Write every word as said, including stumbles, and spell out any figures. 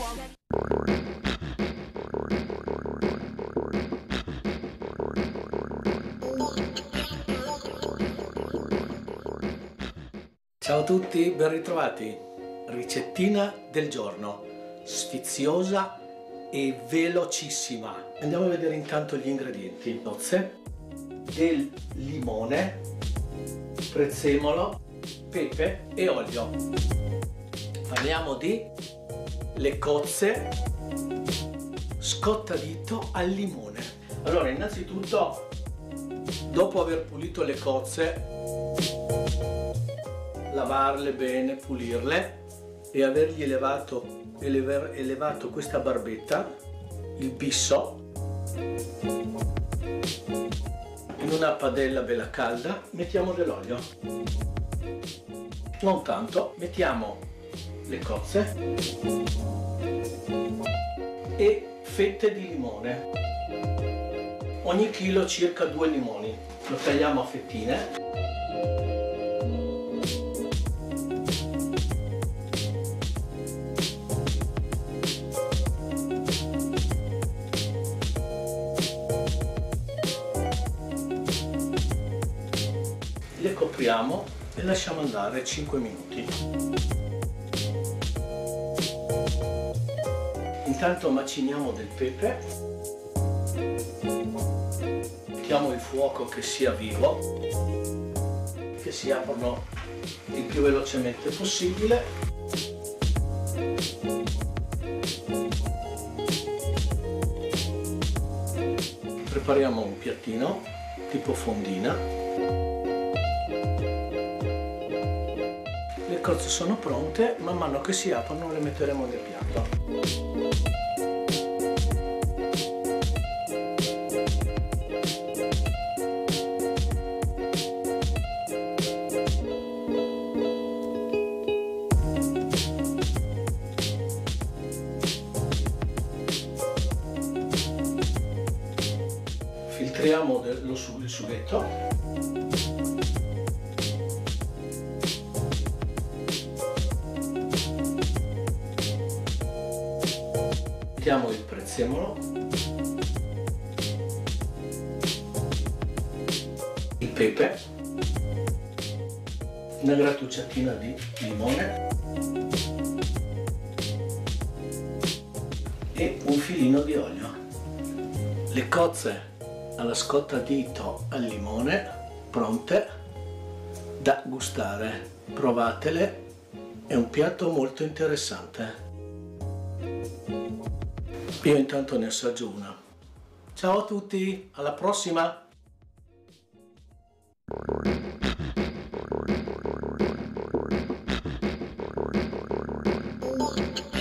Ciao a tutti, ben ritrovati. Ricettina del giorno, sfiziosa e velocissima. Andiamo a vedere intanto gli ingredienti. Nozze, del limone, prezzemolo, pepe e olio. Parliamo di le cozze scottadito al limone. Allora, innanzitutto, dopo aver pulito le cozze, lavarle bene, pulirle e avergli elevato, elever, elevato questa barbetta, il bisso, in una padella bella calda mettiamo dell'olio, non tanto, mettiamo le cozze e fette di limone, ogni chilo circa due limoni, lo tagliamo a fettine. Le copriamo e lasciamo andare cinque minuti. Intanto maciniamo del pepe, mettiamo il fuoco che sia vivo, che si aprono il più velocemente possibile. Prepariamo un piattino tipo fondina. Le cozze sono pronte, man mano che si aprono le metteremo nel piatto. Filtriamo lo, il sughetto. Mettiamo il prezzemolo, il pepe, una grattugiatina di limone e un filino di olio. Le cozze alla scottadito al limone pronte da gustare. Provatele, è un piatto molto interessante. Io intanto ne assaggio una. Ciao a tutti, alla prossima! Thank you.